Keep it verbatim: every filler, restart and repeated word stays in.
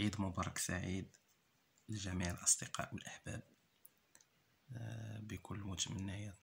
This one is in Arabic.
عيد مبارك سعيد لجميع الأصدقاء والأحباب بكل متمنيات